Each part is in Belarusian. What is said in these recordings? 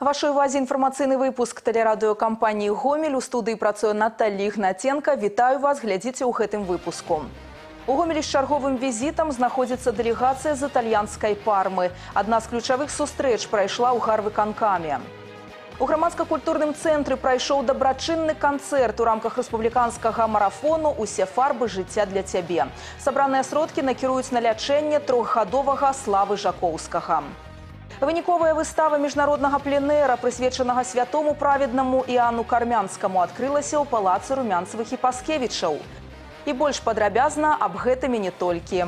Вашей увазе информационный выпуск телерадиокомпании «Гомель». У студии працуе Наталья Игнатенко. Вітаю вас, глядите у гэтым выпуску. У Гомелі з чарговым візітам знаходзіцца дэлегацыя з італьянскай Пармы. Адна з ключавых сустрэч прайшла ў гарвыканкаме. У грамадска-культурным цэнтры прайшоў дабрачынны канцэрт у рамках рэспубліканскага марафону «Усе фарбы жыцця для цябе». Сабраныя сродкі накіруюць на лячэнне трохгадовага Славы Жакоўскага. Выніковая выстава міжнароднага пленэра, прысвечанага святому праведнаму Іану Кармянскаму, адкрылася ў палацы Румянцевых і Паскевічаў. І больш падрабязна аб гэтым і не толькі.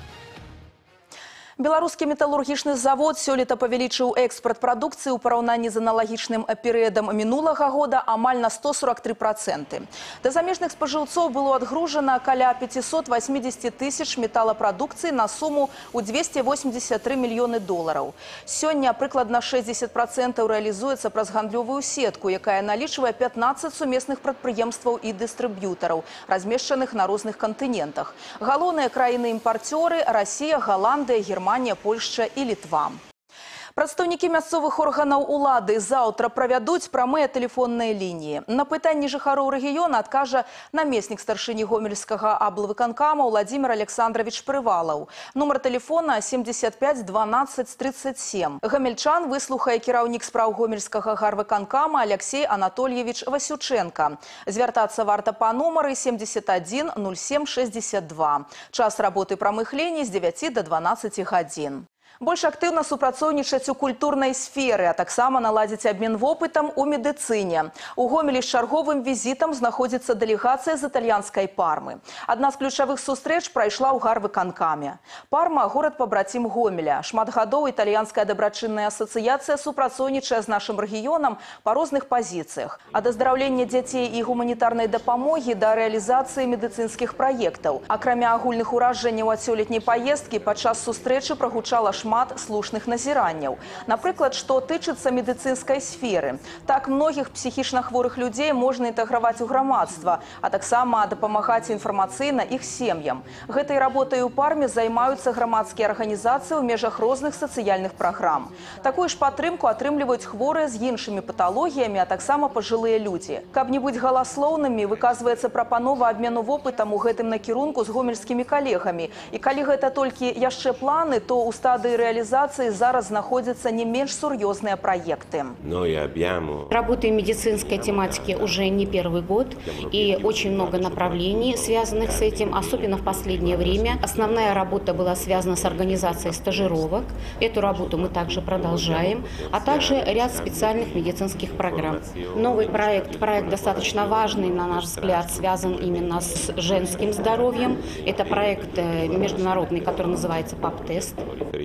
Беларускі металургічны завод сёлета павялічыў экспарт прадукцыі ў параўнанні з аналагічным перыядам мінулага года амаль на 143%. Да замежных спажыўцоў было адгружана каля 580 тысяч металапрадукцыі на суму ў 283 мільёны долараў. Сёння прыкладна 60% рэалізуецца праз гандлёвую сетку, якая налічвае 15 сумесных прадпрыемстваў і дыстрыб'ютараў, размешчаных на розных кантынентах. Галоўныя краіны-імпарцёры – Расія, Галандыя, Германія, Польша і Літва. Прадстаўнікі мясцовых органаў улады заўтра правядуць прамыя тэлефонныя лініі. На пытанні жыхароў рэгіёна адкажа намеснік старшыні гомельскага аблвыканкама Владзімір Александрович Прывалаў. Нумар тэлефона 75 12 37. Гамельчан выслухае кіраўнік спраў гомельскага гарвыканкама Алексей Анатольевич Васюченко. Звяртацца варта па нумары 71 07 62. Час работы прамых ліній з 9 до 12 гадзін. Больш актыўна супрацоўнічаць у культурнай сферы, а таксама наладзіць абмен вопытам у медыцыне. У Гомелі з чарговым візітам знаходзіцца дэлегацыя з італьянскай Пармы. Адна з ключавых сустрэч прайшла ў гарвыканкаме. Парма – горад-пабрацім Гомеля. Шмат гадоў італьянская дабрачынная асацыяцыя супрацоўнічае з нашым рэгіёнам па розных пазіцыях. Ад аздараўлення дзяцей і гуманітарнай дапамогі да рэалізацыі медыцынскіх праектаў. Акрамя агульных уражанняў ад сёлетняй паездкі, падчас сустрэчы прагучала шмат слушных назіранняў. Напрыклад, што тычыцца медыцынскай сферы. Так многіх псіхічна хворых людзей можна інтэграваць у грамадства, а таксама дапамагаць інфармацыйна іх сем'ям. Гэтай работай у Парме займаюцца грамадскія арганізацыі ў межах розных сацыяльных праграм. Такую ж падтрымку атрымліваюць хворыя з іншымі паталогіямі, а таксама пажылыя людзі. Каб не быць галаслоўнымі, выказваецца прапанова абмену вопытам у гэтым накірунку з гомельскімі калегамі. І калі гэта толькі яшчэ планы, то ў стадыі реализации зараз находятся не меньше серьезные проекты. Работаем в медицинской тематике уже не первый год, и очень много направлений, связанных с этим, особенно в последнее время. Основная работа была связана с организацией стажировок. Эту работу мы также продолжаем, а также ряд специальных медицинских программ. Новый проект достаточно важный, на наш взгляд, связан именно с женским здоровьем. Это проект международный, который называется ПАП-тест.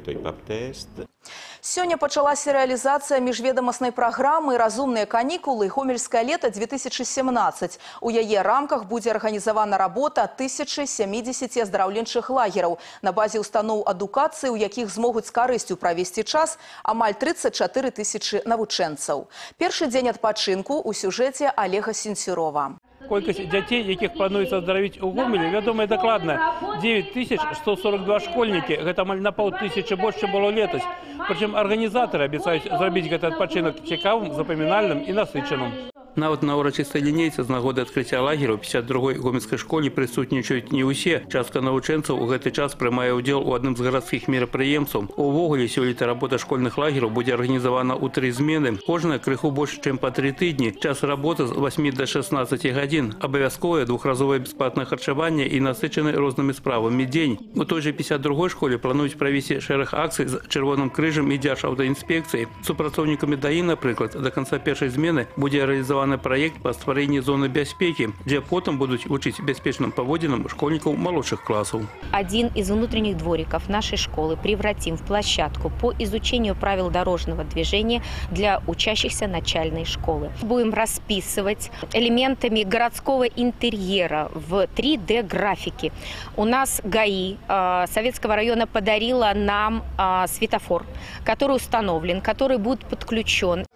Сёння пачалася рэалізацыя міжведамаснай праграмы «Разумныя канікулы. Гомельскае лета-2017». У яе рамках будзе арганізавана работа 1070 аздараўленчых лагераў на базе устаноў адукацыі, у якіх змогуць з карысцю правесці час амаль 34 тысячы навучэнцаў. Першы дзень адпачынку ў сюжэце Олега Сенцюрова. Колькасць дзяцей, якіх плануецца аздаравіць у Гомелі, вядомая дакладна. 9142 школьнікі, гэта амаль на паўтысячы больш, чым было летась. Прычым арганізатары абяцаюць зрабіць гэты адпачынак цікавым, запамінальным і насычаным. Нават на ўрачыстай лінейцы з нагоды адкрыцця лагеру 52-й гомельскай школе прысутнічаюць не ўсе. Частка навучэнцаў у гэты час прымае ўдзел у адным з гарадскіх мерапрыемстваў. Увогуле сёлета работа школьных лагераў будзе арганізавана ў 3 змены. Кожная крыху больш, чым па 3 тыдні. Час работы з 8 до 16 гадзін. Абавязковае двухразовае бясплатнае харчаванне і насычаны рознымі справамі дзень. У той жа 52-й школе плануюць правесці шэраг акцый з Чырвоным крыжам і Дзяржаўтаінспекцыяй. Супрацоўнікамі ДАІ, напрыклад, да канца першай змены будзе рэалізаваны проект по стварэнні зоны бяспекі, дзе потым будуць вучыць бяспечным паводзінам школьнікаў малодшых классов. Один из внутренних двориков нашей школы превратим в площадку по изучению правил дорожного движения для учащихся начальной школы. Будем расписывать элементами городского интерьера в 3D-графике. У нас ГАИ Советского района подарила нам светофор, который установлен, который будет подключен.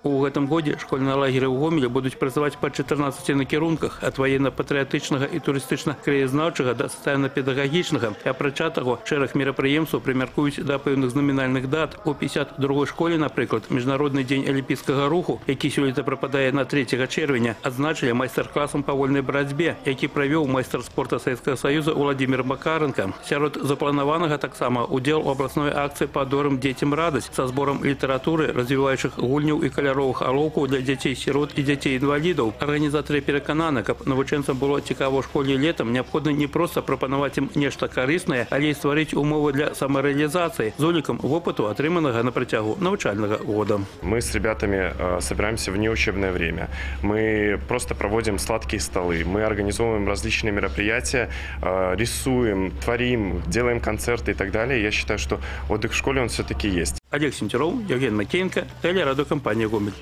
У гэтым годзе школьныя лагеры ў Гомелі будуць працаваць па 14 накірунках ад военно-патрыятычнага і турыстычна-краязнаўчага да сацыяльна-педагагічнага. Апрача таго, шэраг мерапрыемстваў прымяркуюць да пэўных знамінальных дат. У 52-й школе, напрыклад, Міжнародны дзень алімпійскага руху, які сёлета прападае на 3 чэрвеня, адзначылі майстар-класам па вольнай барацьбе, які правёў майстар спорта Савецкага Саюза Владимир Макаренко. Сярод запланаванага таксама удзел у абласной акцыі «Падорым дзецям радасць» са зборам літаратуры, развіваючых гульняў і каляровых алоўкаў для дзяцей-сірот і дзяцей-інвалідаў. Арганізатары перакананы, каб навучэнцам было цікава ў школе летам, неабходна не проста прапанаваць ім нешта карыснае, але і стварыць умовы для самарэалізацыі з улікам вопыту, атрыманага на працягу навучальнага года. Мы с ребятами собираемся в неучебное время. Мы просто проводим сладкие столы. Мы организовываем различные мероприятия, рисуем, творим, делаем концерты и так далее. Я считаю, что отдых в школе он все-таки есть. Олег Сентеров, Евген Макеенко, телерадиокомпания «Гомель».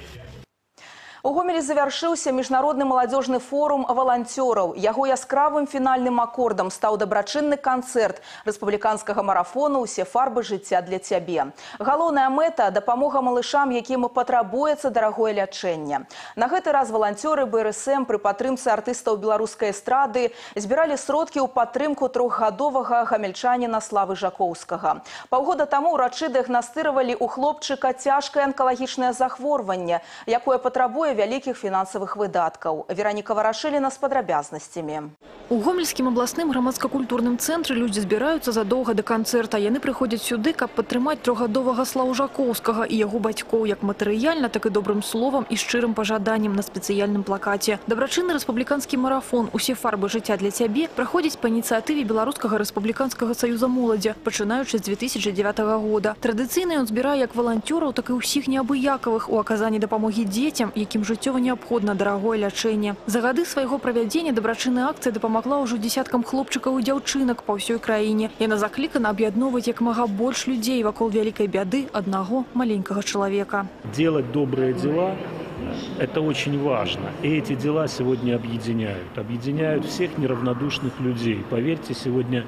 У Гомелі завяршыўся міжнародны маладзёжны форум валанцёраў. Яго яскравым фінальным акордам стаў дабрачынны канцэрт рэспубліканскага марафону «Усе фарбы жыцця для цябе». Галоўная мэта – дапамога малышам, якім патрабуецца дарагое лячэнне. На гэты раз валанцёры БРСМ пры падтрымцы артыстаў беларускай эстрады збіралі сродкі ў падтрымку 3гадовага гамельчаніна Славы Жакоўскага. Паўгода таму ўрачы дыагнастыравалі ў хлопчыка цяжкае анкалагічнае захворванне, якое патрабуе вялікіх фінансавых выдаткаў. Вераніка Варашыліна з падрабязнасцямі. У Гомельскім абласным грамадска-культурным цэнтры людзі збіраюцца задоўга да канцэрта. Яны прыходзяць сюды, каб падтрымаць 3гадовага Славу Жакоўскага і яго бацькоў як матэрыяльна, так і добрым словам і шчырым пажаданнем на спецыяльным плакаце. Дабрачынны рэспубліканскі марафон «Усе фарбы жыцця для цябе» праходзіць па ініцыятыве Беларускага рэспубліканскага саюза моладзі, пачынаючы з 2009 года. Традыцыйна ён збірае як валанцёраў, так і ўсіх неабыякавых у аказанні дапамогі дзецям, якім жыццёва неабходна дарагое лячэнне. За гады свайго правядзення дабрачынная акцыя дапамагла ўжо дзесяткам хлопчыкаў і дзяўчынак па ўсёй краіне. Яна заклікана аб'ядноўваць як мага больш людзей вакол вялікай бяды аднаго маленькага чалавека. Делать добрые дела – это очень важно. И эти дела сегодня объединяют. Объединяют всех неравнодушных людей. Поверьте, сегодня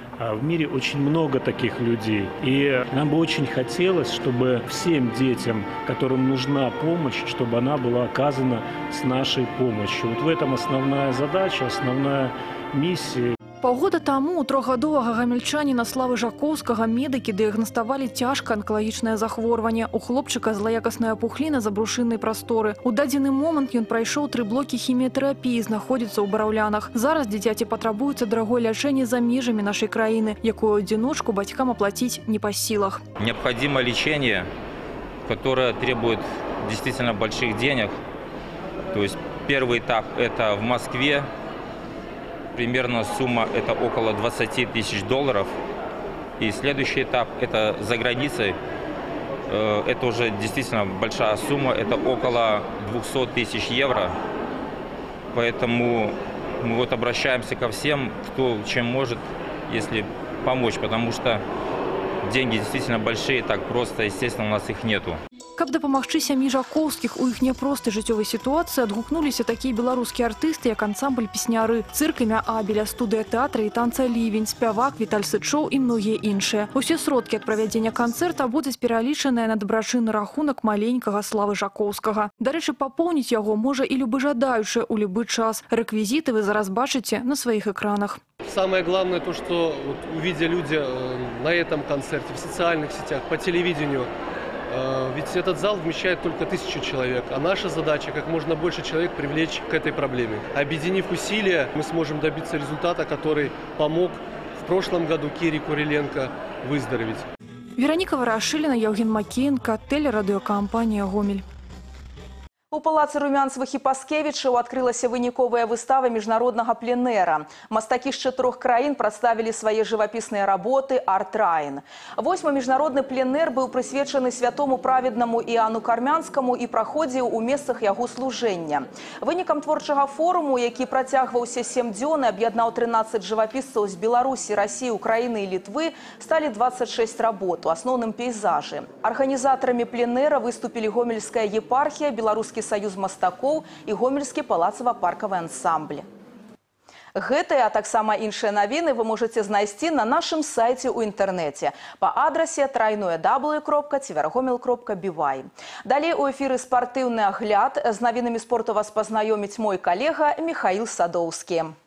в мире очень много таких людей. И нам бы очень хотелось, чтобы всем детям, которым нужна помощь, чтобы она была оказана с нашей помощью. Вот в этом основная задача, основная миссия. Паўгода таму у 3гадовага гамельчаніна Славы Жакоўскага медыкі дыягнаставалі цяжкае анкалагічнае захворванне. У хлопчыка злаякасная пухліна забрушыннай прасторы. У дадзены момант ён прайшоў 3 блокі хіміятэрапіі, знаходзіцца ў Бараўлянах. Зараз дзіцяці патрабуецца дарагое лячэнне за межамі нашай краіны, якое ў адзіночку бацькам аплаціць не па сілах. Необходимо лечение, которое требует действительно больших денег. То есть первый этап – это в Москве. Примерно сумма – это около 20 тысяч долларов. И следующий этап – это за границей. Это уже действительно большая сумма, это около 200 тысяч евро. Поэтому мы вот обращаемся ко всем, кто чем может, если помочь, потому что деньги действительно большие, так просто, естественно, у нас их нету. Каб дапамагчы сям'і Жакоўскіх у іх няпростай жыццёвай сітуацыі адгукнуліся такія беларускія артысты, як ансамбль песняры, цырк імя Абеля, студыя тэатра і танца Лівень, спявак Віталь Сычоў і многія іншыя. Усе сродкі ад правядзення канцэрта будуць пералічаныя на дабрачынны рахунак маленькага Славы Жакоўскага. Дарэчы, папоўніць яго можа і любы жадаючы ў любы час. Рэквізіты вы зараз бачыце на сваіх экранах. Самое главное то, что вот, увидя люди на этом концерте, в социальных сетях, по телевидению, ведь этот зал вмещает только 1000 человек, а наша задача как можно больше человек привлечь к этой проблеме. Объединив усилия, мы сможем добиться результата, который помог в прошлом году Кире Куриленко выздороветь. Вераніка Варашыліна, Евген Макеенко, телерадиокомпания «Гомель». У палацы Румянцевых і Паскевічаў адкрылася выніковая выстава міжнароднага пленэра. Мастакі з 4 краін прадставілі свае жывапісныя работы «Арт-Райн». 8-й міжнародны пленэр быў прысвечаны святому праведнаму Іану Кармянскаму і праходзіў у месцах яго служэння. Вынікам творчага форуму, які працягваўся 7 дзён і аб'яднаў 13 жывапісцаў з Беларусі, Расіі, Украіны і Літвы, сталі 26 работ, у асноўным пейзажы. Арганізатарамі пленэра выступілі Гомельская епархія, Беларускі саюз мастакоў і Гомельскі палацава-паркавы ансамбль. Гэтыя, а таксама іншыя навіны вы можаце знайсці на нашым сайце ў інтэрнэце па адрасе www.tvrgomel.by. Далей у эфіры спартыўны агляд. З навінамі спорту вас пазнаёміць мой калега Михаил Садоўскі.